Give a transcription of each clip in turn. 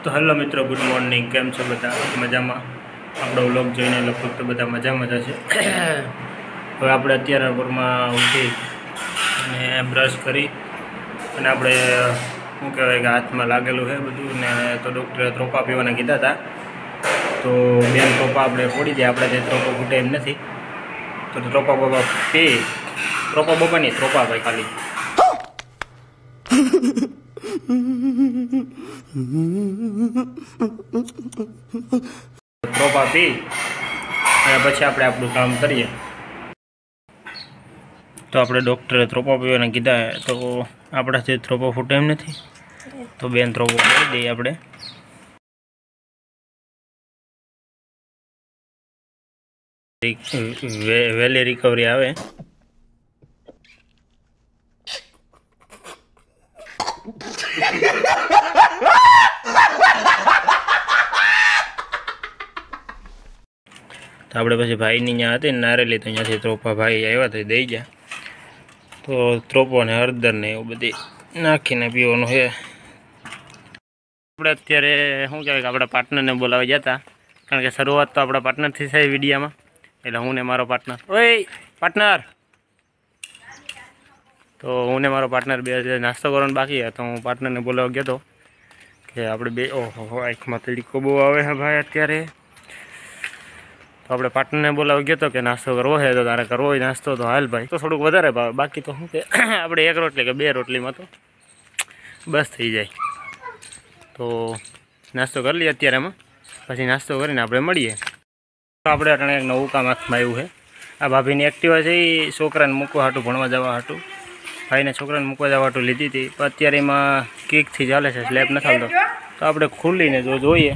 तो हेलो मित्रों, good morning. केम छो बधा? मजा में? आपणो व्लॉग जोईने लगभग तो बधा मजा में हशे। हवे आपणे अत्यारे भोરમાં उठी અને બ્રશ કરી અને આપણે શું કહેવાય કે હાથમાં લાગેલું છે બધું ને તો ડૉક્ટરે ત્રોપા પીવાના કીધા હતા। તો બેન ત્રોપા આપણે ફોડી દે, આપણે તે ત્રોપા ફૂટે એમ નથી। તો ત્રોપા બોપા પી, ત્રોપા બોપા નહીં, ત્રોપા ભાઈ ખાલી ત્રોપા પી અને પછી આપણે આપણું કામ કરીએ। તો આપણે ડૉક્ટરે ત્રોપા પીવાના કીધા તો આપણાથી ત્રોપા ફૂટે એમ નથી, તો બેન ત્રોપો કરી દઈએ આપણે। વહેલી રિકવરી આવે। तो આપણે પછી ભાઈની ત્યાં હતી નારેલી, તો ત્યાંથી ત્રોપા ભાઈ આવ્યા તો દઈ ગયા। તો ત્રોપો ને હળદર ને એવું બધી નાખીને પીવાનું છે। આપણે અત્યારે શું કહેવાય કે આપણા પાર્ટનરને બોલાવી ગયા હતા, કારણ કે શરૂઆત તો આપણા પાર્ટનરથી થાય વિડીયામાં, એટલે હું ને મારો પાર્ટનર, ઓય પાર્ટનર, તો હું ને મારો પાર્ટનર બે નાસ્તો કરવાનો બાકી હતો। તો હું પાર્ટનરને બોલાવવા ગયો હતો કે આપણે બે, ઓહો આંખમાં તડકો બહુ આવે છે ભાઈ અત્યારે। તો આપણે પાર્ટનરને બોલાવવા ગયો હતો કે નાસ્તો કરવો છે, તો તારે કરવો હોય નાસ્તો તો હાલ ભાઈ। તો થોડુંક વધારે ભાવે, બાકી તો શું કે આપણે એક રોટલી કે બે રોટલીમાં તો બસ થઈ જાય। તો નાસ્તો કરી લઈએ અત્યારેમાં, પછી નાસ્તો કરીને આપણે મળીએ। તો આપણે અટાણે એક નવું કામ હાથમાં આવ્યું છે। આ ભાભીની એક્ટિવા છે, એ છોકરાને મૂકવા હાટું, ભણવા જવા હાટું, ભાઈને છોકરાને મૂકવા જવા હાટું લીધી હતી, પણ અત્યારે એમાં કિકથી ચાલે છે, સ્લેબ નથી આવતો। તો આપણે ખુલ્લીને જો જોઈએ,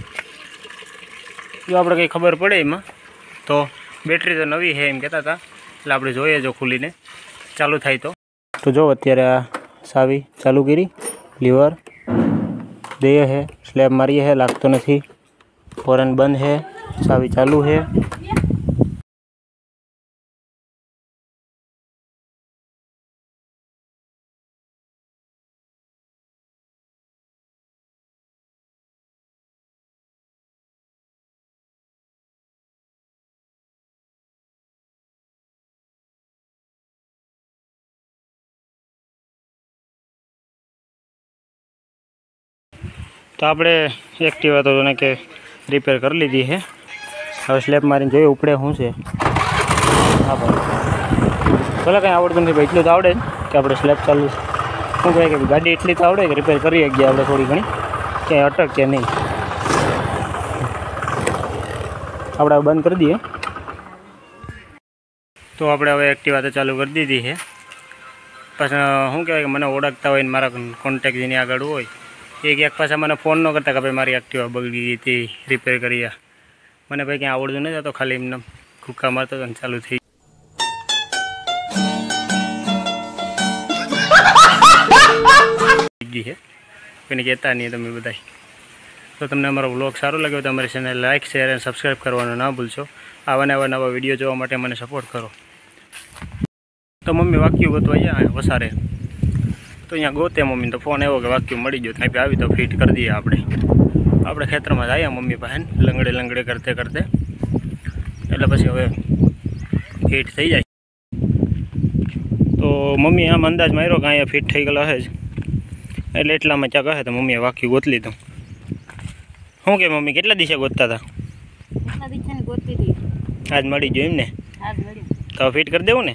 જો આપણે કંઈ ખબર પડે એમાં, તો બેટરી તો નવી છે એમ કહેતા હતા, એટલે આપણે જોઈએ જો ખુલ્લીને ચાલુ થાય તો જો અત્યારે આ સાવી ચાલુ કરી, લીવર દઈએ છે, સ્લેબ મારીએ છે, લાગતો નથી, હોરન બંધ છે, સાવી ચાલુ છે। तो આપણે એક્ટિવા તો જોને કે રિપેર કરી લીધી છે। હવે સ્લેબ મારીને જોઈએ ઉપડે શું છે। હા ભાઈ, ભલે કંઈ આવડતું નથી ભાઈ, એટલું તો આવડે કે આપણે સ્લેબ ચાલુ શું કહે કે ગાડી એટલી તો આવડે કે રિપેર કરી શકીએ આપણે થોડી ઘણી, ક્યાંય અટકીએ નહીં। આપણે બંધ કરી દઈએ। તો આપણે હવે એક્ટિવા તો ચાલુ કરી દીધી છે। પછી શું કહેવાય કે મને ઓળખતા હોય ને મારા કોન્ટેક્ટ જેની આગળ હોય, એક પાછા મને ફોન ન કરતા કે ભાઈ મારી એક્ટિવા બગડી ગઈ હતી, રિપેર કરી આ, મને ભાઈ ક્યાં આવડતું નથી, તો ખાલી એમને કુક્કા મારતો હતો ને ચાલુ થઈ ગઈ છે, કોઈને કહેતા નહીં તમે બધા। તો તમને અમારો વ્લોગ સારો લાગ્યો તો અમારી ચેનલ લાઇક, શેર અને સબસ્ક્રાઈબ કરવાનું ના ભૂલશો। આવા નવા વિડીયો જોવા માટે મને સપોર્ટ કરો। તો મમ્મી વાક્યું ગોતવા ગયા વસારે, તો અહીંયા ગોતે મમ્મીને તો ફોન આવ્યો કે વાક્યુમ મળી ગયો, ત્યાં આવી તો ફિટ કરી દઈએ આપણે ખેતરમાં આવ્યા મમ્મી પાસે લંગડે કરતે એટલે પછી હવે ફિટ થઈ જાય। તો મમ્મી આમ અંદાજ માર્યો કે અહીંયા ફિટ થઈ ગયેલો હશે જ, એટલે એટલામાં ચા કહે તો મમ્મીએ વાક્યું ગોત લીધું। શું કે મમ્મી કેટલા દિવસે ગોતતા હતા? આજ મળી ગયું એમ ને? તો ફિટ કરી દેવું ને?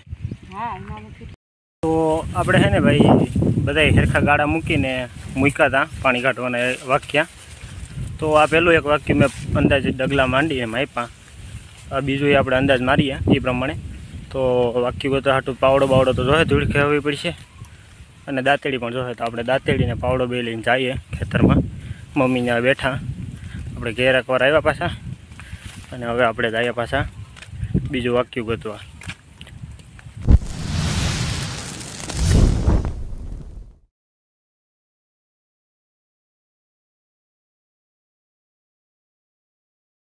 તો આપણે છે ને ભાઈ બધા સરખા ગાળા મૂકીને મૂક્યા હતા પાણી કાઢવાના વાક્યા। તો આ પહેલું એક વાક્ય મેં અંદાજ ડગલા માંડીને માપ્યા, આ બીજું આપણે અંદાજ મારીએ એ પ્રમાણે। તો વાક્ય ગોતા હાટું પાવડો તો જોહે, ધૂળ ખેવવી પડશે, અને દાંતેડી પણ જોહે। તો આપણે દાંતેડીને પાવડો બે લઈને જઈએ ખેતરમાં, મમ્મી ત્યાં બેઠા, આપણે ઘેર એકવાર આવ્યા પાછા, અને હવે આપણે જઈએ પાછા બીજું વાક્ય ગોતવા।